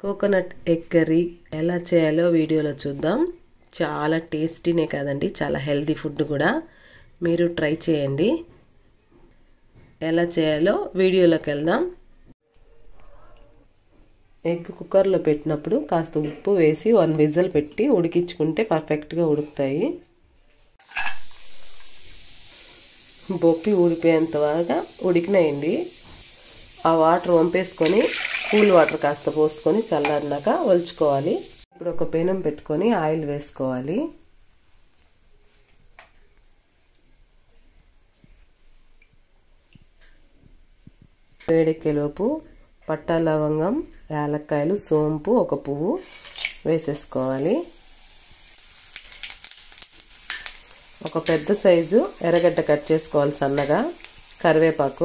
Coconut egg curry ఎలా చేయాలో వీడియోలో చూద్దాం. చాలా టేస్టీనే కాదండి, చాలా హెల్తీ ఫుడ్ కూడా. మీరు ట్రై చేయండి. ఎలా చేయాలో వీడియోలోకి వెళ్దాం. ఎగ్ కుక్కర్లో పెట్టినప్పుడు కాస్త ఉప్పు వేసి 1 విజిల్ పెట్టి ఉడికించుకుంటే పర్ఫెక్ట్గా ఉడుకుతాయి. బొప్పి ఊడిపోయేంత బాగా ఉడికినాయండి. ఆ వాటర్ వంపేసుకొని కూల్ వాటర్ కాస్త పోసుకొని చల్లారినాక ఒలుచుకోవాలి. ఇప్పుడు ఒక పెనం పెట్టుకొని ఆయిల్ వేసుకోవాలి. వేడెక్కేలోపు పట్టా, లవంగం, యాలక్కాయలు, సోంపు, ఒక పువ్వు వేసేసుకోవాలి. ఒక పెద్ద సైజు ఎర్రగడ్డ కట్ చేసుకోవాలి సన్నగా, కరివేపాకు,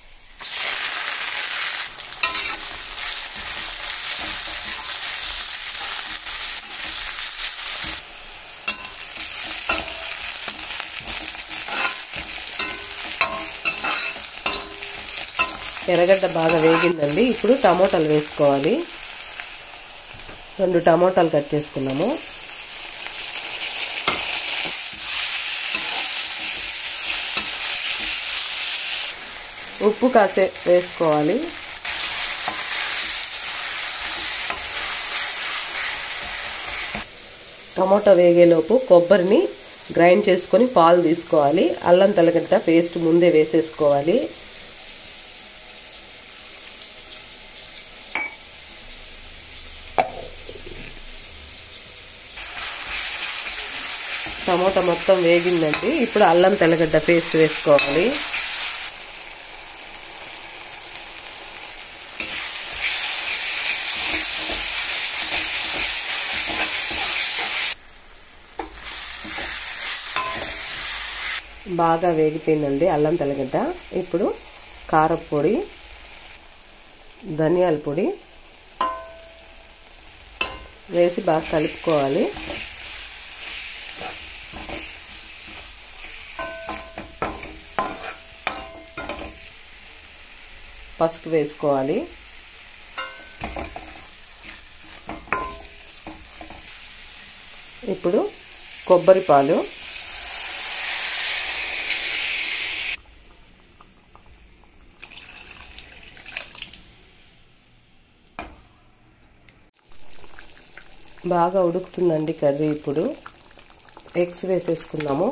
ఎర్రగడ్డ బాగా వేగిందండి. ఇప్పుడు టమోటాలు వేసుకోవాలి. 2 టమోటాలు కట్ చేసుకున్నాము. ఉప్పు కాసే వేసుకోవాలి. టమోటా వేగేలోపు కొబ్బరిని గ్రైండ్ చేసుకొని పాలు తీసుకోవాలి. అల్లం తెల్లగడ్డ పేస్ట్ ముందే వేసేసుకోవాలి. టమోటా మొత్తం వేగిందండి. ఇప్పుడు అల్లం తెల్లగడ్డ పేస్ట్ వేసుకోవాలి. బాగా వేగిపోయిందండి అల్లం తెల్లగడ్డ. ఇప్పుడు కారపొడి, ధనియాల పొడి వేసి బాగా కలుపుకోవాలి. పసుపు వేసుకోవాలి. ఇప్పుడు కొబ్బరి పాలు, బాగా ఉడుకుతుందండి కర్రీ. ఇప్పుడు ఎగ్స్ వేసేసుకున్నాము.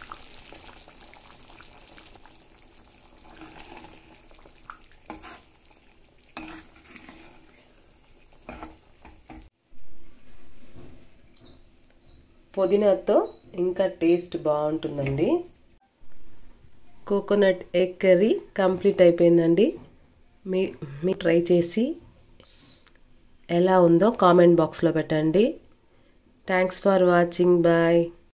పుదీనాతో ఇంకా టేస్ట్ బాగుంటుందండి. కోకోనట్ ఎగ్ కర్రీ కంప్లీట్ అయిపోయిందండి. మీ ట్రై చేసి ఎలా ఉందో కామెంట్ బాక్స్లో పెట్టండి. Thanks for watching. బాయ్.